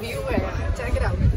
View है यार, check it out.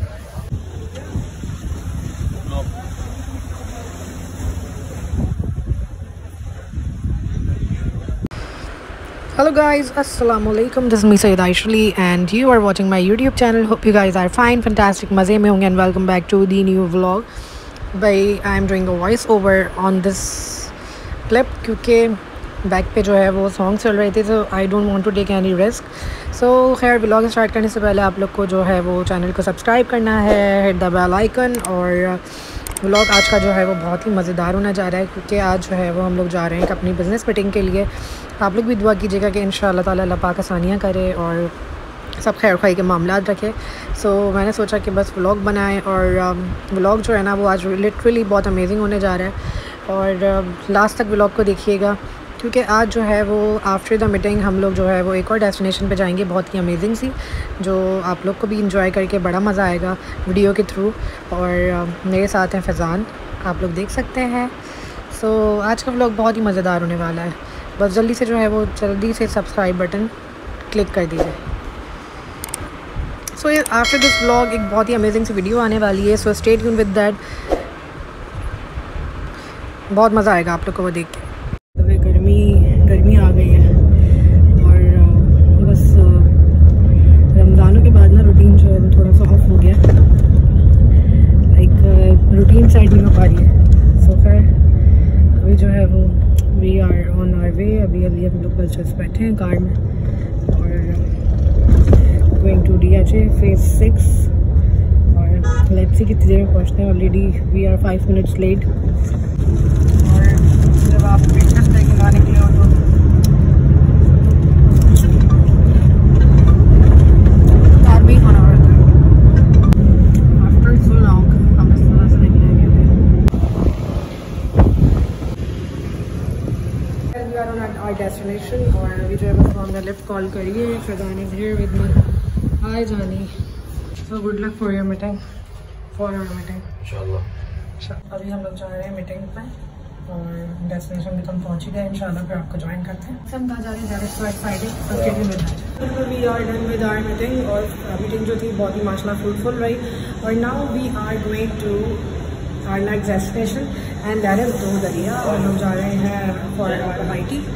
Hello guys, assalamu alaikum. This is me Sayyid Aishali and you are watching my YouTube channel. Hope you guys are fine, fantastic, मज़े में होंगे and welcome back to the new vlog. भाई I am doing a voice over on this clip क्योंकि back पे जो है वो song चल रहे थे, तो I don't want to take any risk. So खैर व्लॉग स्टार्ट करने से पहले आप लोग को जो है वो चैनल को सब्सक्राइब करना है, हिट द बेल आइकन। और व्लॉग आज का जो है वो बहुत ही मज़ेदार होने जा रहा है क्योंकि आज जो है वो हम लोग जा रहे हैं अपनी बिज़नेस मीटिंग के लिए। आप लोग भी दुआ कीजिएगा कि इंशाअल्लाह ताला अल्लाह पाक आसानियाँ करे और सब खैर खाई के मामलात रखे। सो मैंने सोचा कि बस व्लॉग बनाएं और व्लॉग जो है ना वो आज लिटरली बहुत अमेजिंग होने जा रहा है और लास्ट तक व्लॉग को देखिएगा क्योंकि आज जो है वो आफ्टर द मीटिंग हम लोग जो है वो एक और डेस्टिनेशन पे जाएंगे, बहुत ही अमेजिंग सी, जो आप लोग को भी इंजॉय करके बड़ा मज़ा आएगा वीडियो के थ्रू। और मेरे साथ हैं फैज़ान, आप लोग देख सकते हैं। सो आज का व्लॉग बहुत ही मज़ेदार होने वाला है, बस जल्दी से जो है वो जल्दी से सब्सक्राइब बटन क्लिक कर दीजिए। सो आफ्टर दिस व्लॉग एक बहुत ही अमेजिंग सी वीडियो आने वाली है, so stay tune with that, बहुत मज़ा आएगा आप लोग को वो देख के। गर्मी आ गई है और बस रमज़ानों के बाद ना रूटीन जो है वो थोड़ा सा ऑफ हो गया, लाइक रूटीन साइड नहीं हो पा रही है। सो खैर अभी जो है वो we are on our way, अभी हम लोग बस बैठे हैं कार में और गोइंग टू DHA फेज़ 6 और लेट्स सी कितनी देर में पहुँचते हैं। Already we are 5 minutes late. और जब आप ब्रेकफास्ट लेके ना निकले हो तो कार में ही खाना पड़ता है। आफ्टर सो लॉन्ग हम इस तरह से निकले थे। We are on our destination और अभी जो है बस हमने लिफ्ट कॉल करी है। Faizan is here with me. Hi जानी, so good luck for your meeting, for your meeting इंशाल्लाह। अभी हम लोग जा रहे हैं मीटिंग पे और डेस्टिनेशन पे हम पहुंच ही गए इंशाल्लाह, फिर आपको ज्वाइन करते हैं। सब कहाँ जा रहे हैं, so excited. We are done with our meeting और मीटिंग जो थी बहुत ही माशाल्लाह फ्रूटफुल रही। और now we are going to our next destination and that is Do Dariya और हम जा रहे हैं फॉर आवर हाई टी।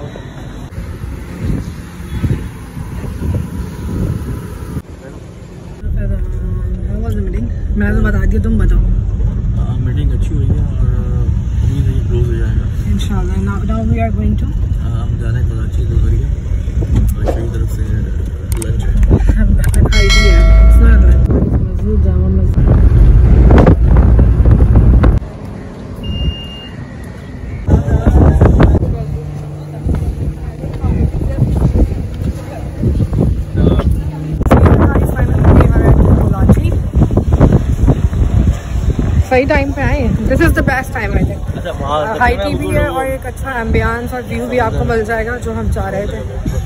मैं तो बता दिया, तुम बताओ। मीटिंग अच्छी हुई है और क्लोज हो जाएगा इंशाल्लाह। Now we are going to, हम जाने को अच्छी दो करिए और कई तरफ से लंच है। आइडिया मज़दूर जामा मस्जिद। सही टाइम पे आए, this is the best time I think. High tea भी है और एक अच्छा एम्बियंस और व्यू भी आपको मिल जाएगा जो हम चाह रहे थे।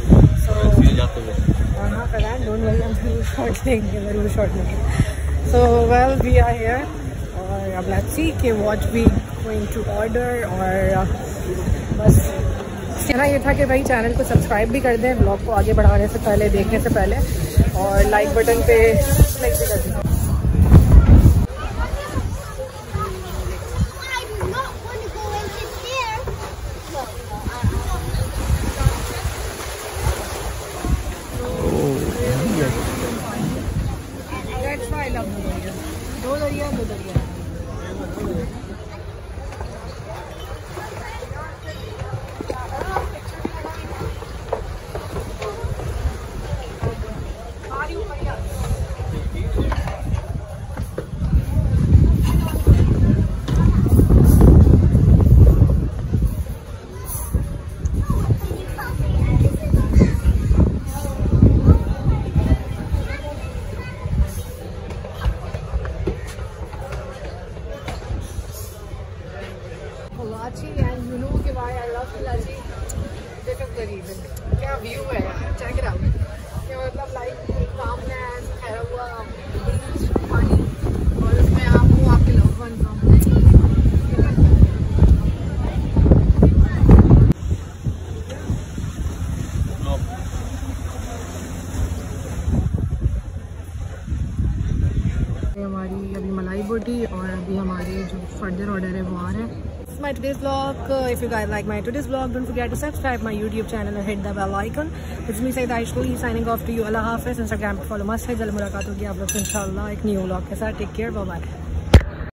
So well we are here और अब लेट्स सी कि what we going to order. और बस कहना ये था कि भाई चैनल को सब्सक्राइब भी कर दें व्लॉग को आगे बढ़ाने से पहले, देखने से पहले, और लाइक बटन पे क्लिक भी कर दें। दो दरिया and you know why I love Karachi. This is the reason. क्या व्यू है यार, check it out. क्या मतलब लाइक calmness, ठहरा हुआ बीच, पानी और उसमें आप वो आपके loved ones हो। हमारी अभी मलाई बोटी और अभी हमारे जो फर्दर ऑर्डर है वो आ रहे हैं. My today's vlog. If you guys like my today's vlog, don't forget to subscribe my YouTube channel and hit the bell icon. It's me Saida Aishuli signing off to you. Allah Hafiz. Instagram पे follow must है. जल्द मुलाकात होगी आप लोग से इंशाल्लाह एक न्यू vlog के साथ. Take care. Bye bye.